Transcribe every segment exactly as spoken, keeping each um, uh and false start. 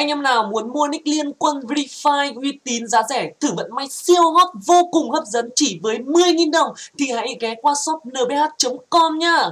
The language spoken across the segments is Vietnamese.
Anh em nào muốn mua nick liên quân Verify uy tín giá rẻ, thử vận may siêu hot vô cùng hấp dẫn chỉ với mười nghìn đồng thì hãy ghé qua shop n b h chấm com nhá.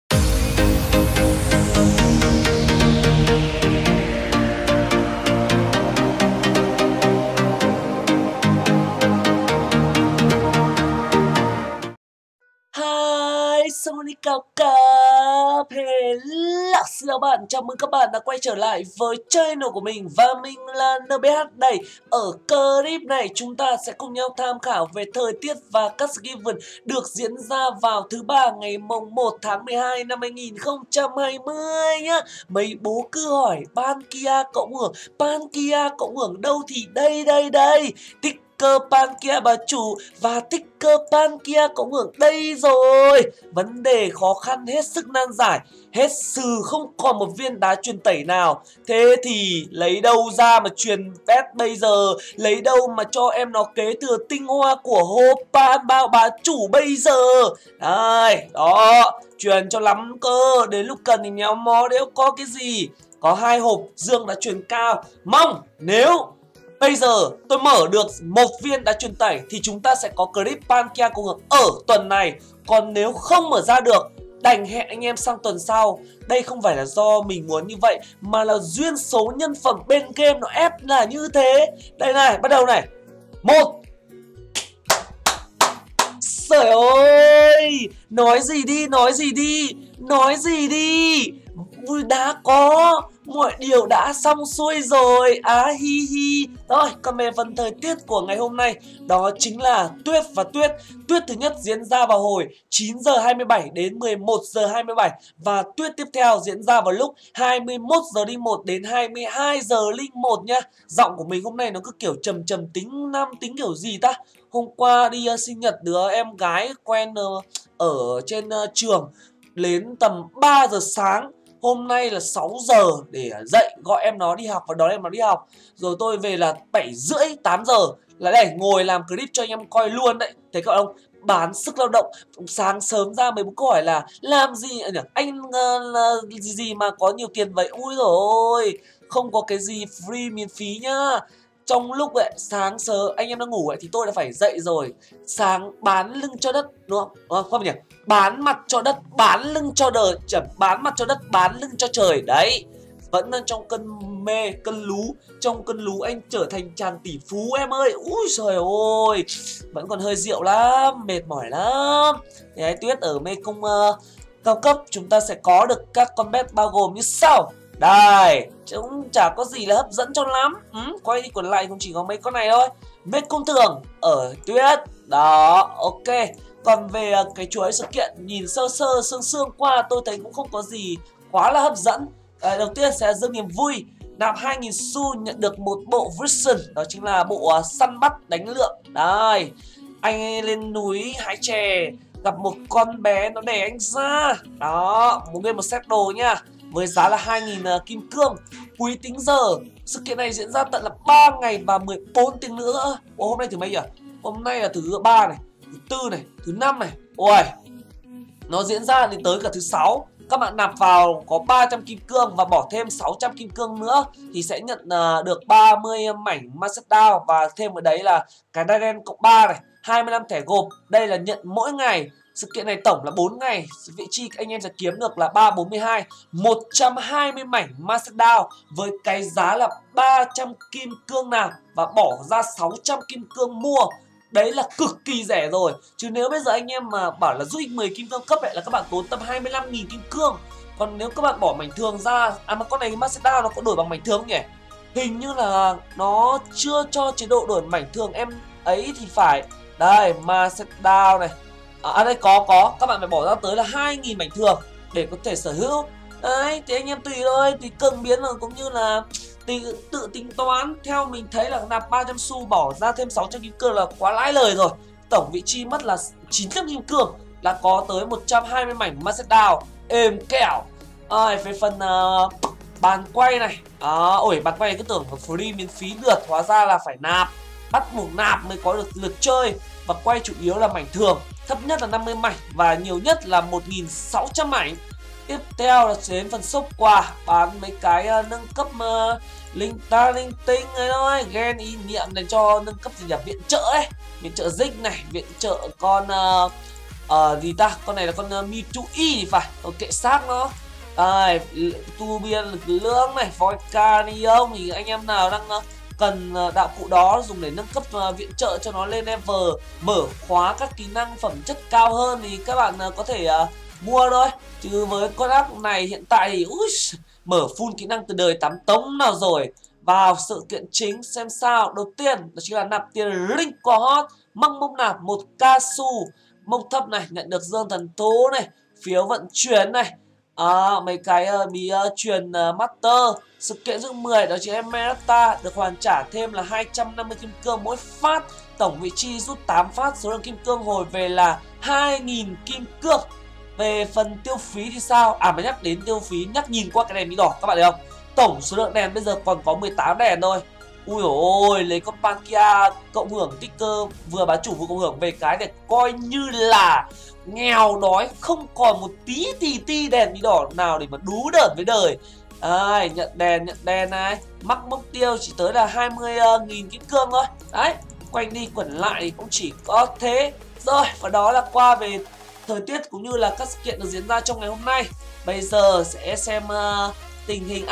Hi, Sony cao cấp. Hello, xin chào bạn, chào mừng các bạn đã quay trở lại với channel của mình. Và mình là en bê hát đây. Ở clip này chúng ta sẽ cùng nhau tham khảo về thời tiết và các given được diễn ra vào thứ ba ngày mùng một tháng mười hai năm hai nghìn không trăm hai mươi nhá. Mấy bố cứ hỏi Pankia cộng hưởng, Pankia cộng hưởng đâu thì đây đây đây. Tích Pankia bà chủ và ticker Pankia cộng hưởng đây rồi. Vấn đề khó khăn hết sức nan giải, hết sừ không còn một viên đá truyền tẩy nào. Thế thì lấy đâu ra mà truyền pet bây giờ, lấy đâu mà cho em nó kế thừa tinh hoa của hộp pan bao bà chủ bây giờ. Đây, đó, truyền cho lắm cơ. Đến lúc cần thì méo mó đéo có cái gì. Có hai hộp dương đã truyền cao. Mong nếu bây giờ tôi mở được một viên đá truyền tẩy thì chúng ta sẽ có clip Pankia cộng hưởng ở tuần này. Còn nếu không mở ra được, đành hẹn anh em sang tuần sau. Đây không phải là do mình muốn như vậy, mà là duyên số nhân phẩm bên game nó ép là như thế. Đây này, bắt đầu này. Một. Trời ơi, nói gì đi, nói gì đi, nói gì đi. Vui đã có, mọi điều đã xong xuôi rồi. Á à, hi hi. Rồi, còn về phần thời tiết của ngày hôm nay, đó chính là tuyết và tuyết. Tuyết thứ nhất diễn ra vào hồi chín giờ hai mươi bảy đến mười một giờ hai mươi bảy. Và tuyết tiếp theo diễn ra vào lúc hai mươi mốt giờ linh một đến hai mươi hai giờ linh một nhá. Giọng của mình hôm nay nó cứ kiểu trầm trầm tính năm tính kiểu gì ta. Hôm qua đi uh, sinh nhật đứa em gái quen uh, ở trên uh, trường. Đến tầm ba giờ sáng. Hôm nay là sáu giờ để dậy gọi em nó đi học và đón em nó đi học. Rồi tôi về là bảy rưỡi tám giờ là để ngồi làm clip cho anh em coi luôn đấy. Thấy các bạn không? Bán sức lao động. Sáng sớm ra mấy bố câu hỏi là làm gì anh uh, gì gì mà có nhiều tiền vậy. Ui dồi ôi, không có cái gì free miễn phí nhá. Trong lúc ấy, sáng sớm anh em đang ngủ ấy, thì tôi đã phải dậy rồi. Sáng bán lưng cho đất, đúng không? Đúng không nhỉ? Bán mặt cho đất, bán lưng cho đời, chẳng bán mặt cho đất, bán lưng cho trời. Đấy, vẫn đang trong cơn mê, cơn lú. Trong cơn lú anh trở thành chàng tỷ phú em ơi. Úi trời ơi, vẫn còn hơi rượu lắm, mệt mỏi lắm. Thì ấy, Tuyết ở mê cung uh, cao cấp chúng ta sẽ có được các con bet bao gồm như sau. Đây, cũng chả có gì là hấp dẫn cho lắm. ừ, Quay đi quẩn lại cũng chỉ có mấy con này thôi. Mết công thường ở Tuyết. Đó, ok. Còn về cái chuỗi sự kiện nhìn sơ sơ sương sương qua tôi thấy cũng không có gì quá là hấp dẫn. à, Đầu tiên sẽ dâng niềm vui. Nạp hai nghìn xu nhận được một bộ version. Đó chính là bộ uh, săn bắt đánh lượng. Đây, anh lên núi hái chè, gặp một con bé nó đè anh ra. Đó, muốn game một set đồ nha, với giá là hai nghìn uh, kim cương. Quý tính giờ. Sự kiện này diễn ra tận là ba ngày và mười bốn tiếng nữa. Ồ, hôm nay thứ mấy nhỉ? Hôm nay là thứ ba này, thứ tư này, thứ năm này. Ôi, nó diễn ra đến tới cả thứ sáu. Các bạn nạp vào có ba trăm kim cương và bỏ thêm sáu trăm kim cương nữa thì sẽ nhận uh, được ba mươi mảnh Master Down. Và thêm ở đấy là cái đai đen cộng ba này, hai mươi lăm thẻ gộp. Đây là nhận mỗi ngày. Sự kiện này tổng là bốn ngày. Vị trí anh em sẽ kiếm được là ba bốn mươi hai, một trăm hai mươi mảnh Master Down với cái giá là ba trăm kim cương nạp và bỏ ra sáu trăm kim cương mua. Đấy là cực kỳ rẻ rồi. Chứ nếu bây giờ anh em mà bảo là rút mười kim cương cấp ấy là các bạn tốn tầm hai mươi lăm nghìn kim cương. Còn nếu các bạn bỏ mảnh thường ra, à mà con này Master Down nó có đổi bằng mảnh thường không nhỉ? Hình như là nó chưa cho chế độ đổi mảnh thường em ấy thì phải. Đây, Master Down này. À đây có, có, các bạn phải bỏ ra tới là hai nghìn mảnh thường để có thể sở hữu. Đấy, thì anh em tùy thôi, tùy cường biến rồi cũng như là tự, tự tính toán. Theo mình thấy là nạp ba trăm xu bỏ ra thêm sáu trăm kim cương là quá lãi lời rồi. Tổng vị chi mất là chín trăm kim cương là có tới một trăm hai mươi mảnh Master Down. Êm kẹo. À, về phần uh, bàn quay này. À, ôi, bàn quay này cứ tưởng là free miễn phí được, hóa ra là phải nạp. Bắt buộc nạp mới có được lượt chơi. Và quay chủ yếu là mảnh thường. Thấp nhất là năm mươi mảnh và nhiều nhất là một nghìn sáu trăm mảnh. Tiếp theo là đến phần shop quà, bán mấy cái uh, nâng cấp uh, linh ta linh tinh ấy thôi, gen ý niệm này cho nâng cấp gì nhỉ, viện trợ ấy, viện trợ dinh này, viện trợ con uh, uh, gì ta, con này là con uh, Mewtwo thì phải, ở kệ xác nó. Đây, tu biên lực lượng này, Volcanium thì anh em nào đang uh, cần uh, đạo cụ đó dùng để nâng cấp uh, viện trợ cho nó lên level, mở khóa các kỹ năng phẩm chất cao hơn thì các bạn uh, có thể uh, mua thôi. Chứ với con app này hiện tại thì ui, mở full kỹ năng từ đời tám tống nào rồi. Vào sự kiện chính xem sao. Đầu tiên đó chính là nạp tiền link qua hot, măng mông nạp một ca su mông thấp này, nhận được dương thần thú này, phiếu vận chuyển này, à, mấy cái uh, bí uh, truyền uh, master. Sự kiện dương mười đó chính là Merata, được hoàn trả thêm là hai trăm năm mươi kim cương mỗi phát. Tổng vị trí rút tám phát, số lượng kim cương hồi về là hai nghìn kim cương. Về phần tiêu phí thì sao? À mà nhắc đến tiêu phí, nhắc nhìn qua cái đèn bí đỏ các bạn thấy không? Tổng số lượng đèn bây giờ còn có mười tám đèn thôi. Ui ôi, lấy con Pankia cộng hưởng tích cơ vừa bá chủ vừa cộng hưởng về cái để coi như là nghèo đói, không còn một tí tí ti đèn bí đỏ nào để mà đú đợt với đời. À, nhận đèn, nhận đèn này, mắc mốc tiêu chỉ tới là hai mươi nghìn kim cương thôi. Đấy, quanh đi quẩn lại thì cũng chỉ có thế. Rồi, và đó là qua về thời tiết cũng như là các sự kiện được diễn ra trong ngày hôm nay. Bây giờ sẽ xem uh, tình hình.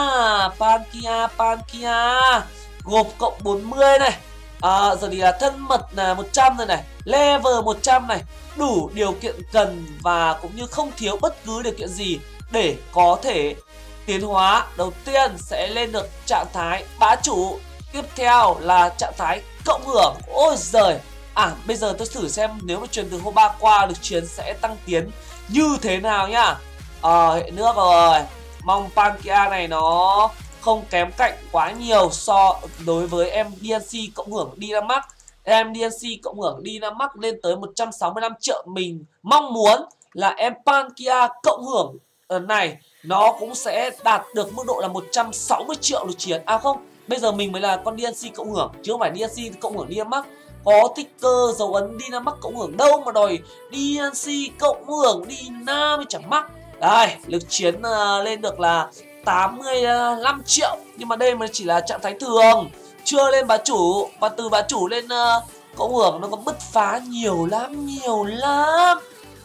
À, Pankia, Pankia gộp cộng bốn mươi này. À, giờ thì là thân mật là một trăm rồi này, level một trăm này, đủ điều kiện cần và cũng như không thiếu bất cứ điều kiện gì để có thể tiến hóa. Đầu tiên sẽ lên được trạng thái bá chủ, tiếp theo là trạng thái cộng hưởng. Ôi giời. À bây giờ tôi thử xem nếu mà truyền từ hôm ba qua lực chiến sẽ tăng tiến như thế nào nhá. Ờ, hệ nước rồi. Mong Pankia này nó không kém cạnh quá nhiều so đối với em đê en xê cộng hưởng Dynamax. Em đê en xê cộng hưởng Dynamax lên tới một trăm sáu mươi lăm triệu. Mình mong muốn là em Pankia cộng hưởng này nó cũng sẽ đạt được mức độ là một trăm sáu mươi triệu lực chiến. À không, bây giờ mình mới là con đê en xê cộng hưởng chứ không phải đê en xê cộng hưởng Dynamax. Có tích cơ dấu ấn Dynamax cộng hưởng đâu mà đòi đê en xê cộng hưởng Dynamax mới chẳng mắc. Đây, lực chiến uh, lên được là tám mươi lăm triệu. Nhưng mà đây mới chỉ là trạng thái thường, chưa lên bá chủ. Và từ bá chủ lên uh, cộng hưởng nó có bứt phá nhiều lắm, nhiều lắm.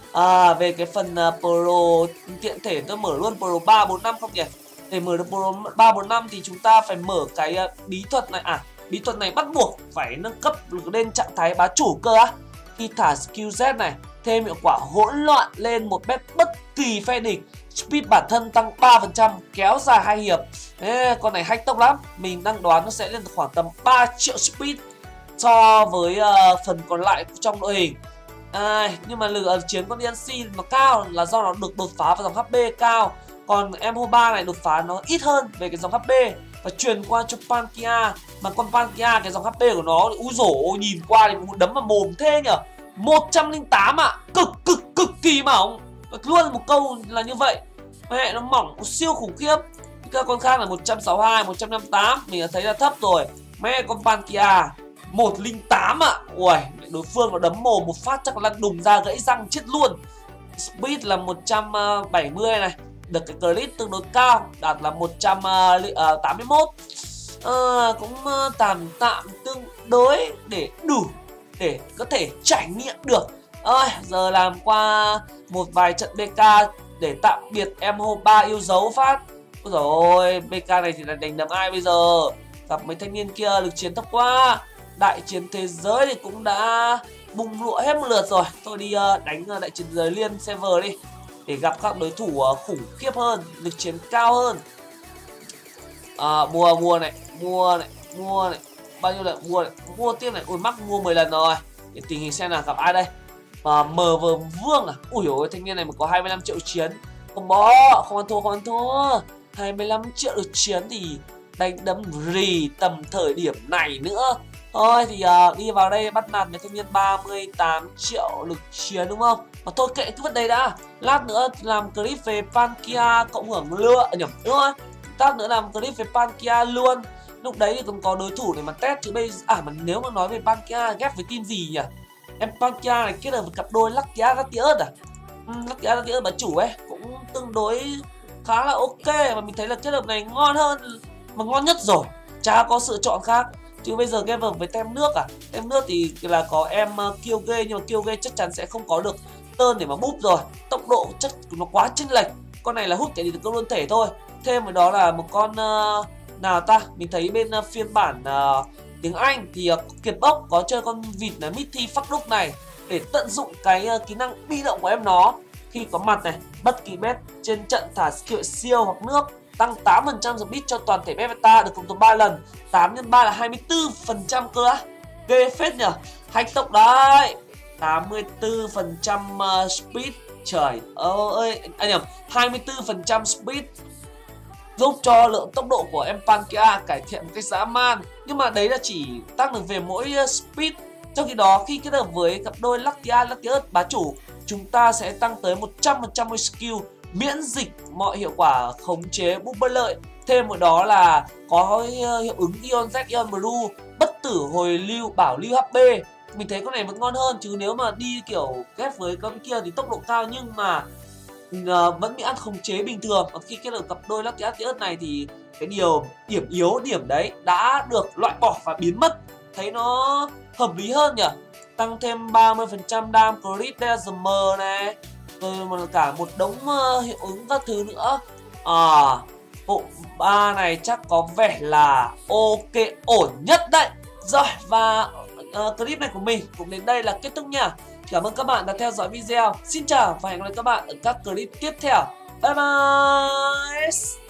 À, về cái phần uh, Pro tiện thể tôi mở luôn Pro ba bốn năm không nhỉ? Để mở được Pro ba bốn năm thì chúng ta phải mở cái uh, bí thuật này. À, bí thuật này bắt buộc phải nâng cấp lên trạng thái bá chủ cơ á. Khi thả skill Z này, thêm hiệu quả hỗn loạn lên một bet bất kỳ phe địch. Speed bản thân tăng ba phần trăm, kéo dài hai hiệp. Ê, con này hack tốc lắm. Mình đang đoán nó sẽ lên khoảng tầm ba triệu speed so với uh, phần còn lại trong đội hình. À, nhưng mà lực uh, chiến con đê en xê nó cao là do nó được đột phá vào dòng hát pê cao. Còn em Hoba này đột phá nó ít hơn về cái dòng hát pê và truyền qua cho Pankia. Mà con Pankia cái dòng hát pê của nó úi dổ nhìn qua thì muốn đấm vào mồm thế nhở. Một trăm lẻ tám ạ, à. Cực cực cực kỳ mỏng. Luôn một câu là như vậy. Mẹ nó mỏng siêu khủng khiếp. Các con khác là một trăm sáu mươi hai, một trăm năm mươi tám. Mình đã thấy là thấp rồi. Mẹ con Pankia một trăm lẻ tám ạ. À. Ui, đối phương nó đấm mồm một phát chắc là đùng ra gãy răng chết luôn. Speed là một trăm bảy mươi này. Được cái crit tương đối cao, đạt là một trăm tám mươi mốt. à, Cũng tạm tạm tương đối để đủ để có thể trải nghiệm được. Ơi, giờ làm qua một vài trận bê ca để tạm biệt em Hoba yêu dấu phát. Ôi dồi ôi, bê ca này thì là đánh đấm ai bây giờ? Gặp mấy thanh niên kia lực chiến thấp quá. Đại chiến thế giới thì cũng đã bùng lụa hết một lượt rồi. Thôi đi uh, đánh uh, đại chiến thế giới liên server đi, để gặp các đối thủ uh, khủng khiếp hơn, lực chiến cao hơn. À, mua mua này, mua này, mua này. Bao nhiêu lại mua này, mua tiếp này. Ui mắc mua mười lần rồi. Để tình hình xem là gặp ai đây. Mà mờ vờ vương à. Ui ôi, thanh niên này mà có hai mươi lăm triệu chiến. Không bó, không ăn thua, không ăn thua. hai mươi lăm triệu lực chiến thì đánh đấm rì tầm thời điểm này nữa. Thôi thì uh, đi vào đây bắt nạt với thanh niên ba mươi tám triệu lực chiến đúng không? Mà thôi kệ cứ vứt đấy đã. Lát nữa làm clip về Pankia cộng hưởng lựa nhầm đúng không? Lát nữa làm clip về Pankia luôn. Lúc đấy thì còn có đối thủ để mà test chứ bây à mà nếu mà nói về Pankia ghép với team gì nhỉ? Em Pankia này kết hợp với cặp đôi Lucky Latias à? Ừ, Lucky Latias bà chủ ấy cũng cũng tương đối khá là ok, và mình thấy là kết hợp này ngon hơn, mà ngon nhất rồi, chả có sự chọn khác. Chứ bây giờ game vào với tem nước à, tem nước thì là có em uh, Kyogre, nhưng mà Kyogre chắc chắn sẽ không có được turn để mà búp rồi, tốc độ chắc nó quá chênh lệch. Con này là hút cái gì được cơ luôn thể thôi. Thêm vào đó là một con uh, nào ta, mình thấy bên uh, phiên bản uh, tiếng Anh thì uh, Kiệt Bốc có chơi con vịt là Mithy Phắc Đúc này để tận dụng cái uh, kỹ năng bi động của em nó. Khi có mặt này, bất kỳ bet trên trận thả skill siêu hoặc nước, tăng tám phần trăm speed cho toàn thể beta được cộng tố ba lần. Tám nhân ba là hai mươi tư phần trăm cơ á. Ghê phết nhở. Hạch tốc đấy. tám mươi tư phần trăm uh, speed. Trời ơi, anh nhầm, hai mươi tư phần trăm speed giúp cho lượng tốc độ của em Palkia cải thiện một cách dã man. Nhưng mà đấy là chỉ tăng được về mỗi uh, speed. Trong khi đó khi kết hợp với cặp đôi Latias, Latias bá chủ, chúng ta sẽ tăng tới một trăm phần trăm skill, miễn dịch mọi hiệu quả khống chế búp bất lợi. Thêm một đó là có hiệu ứng Ion Z, Ion Blue, bất tử hồi lưu, bảo lưu hát pê. Mình thấy con này vẫn ngon hơn, chứ nếu mà đi kiểu ghép với con kia thì tốc độ cao nhưng mà uh, vẫn bị ăn khống chế bình thường. Còn khi kết hợp cặp đôi Latias này thì cái điều điểm yếu điểm đấy đã được loại bỏ và biến mất. Thấy nó hợp lý hơn nhỉ. Tăng thêm ba mươi phần trăm đam crit Desmer này, rồi cả một đống uh, hiệu ứng các thứ nữa. À, bộ ba này chắc có vẻ là ok, ổn nhất đấy. Rồi, và uh, clip này của mình cũng đến đây là kết thúc nha. Cảm ơn các bạn đã theo dõi video. Xin chào và hẹn gặp lại các bạn ở các clip tiếp theo. Bye bye.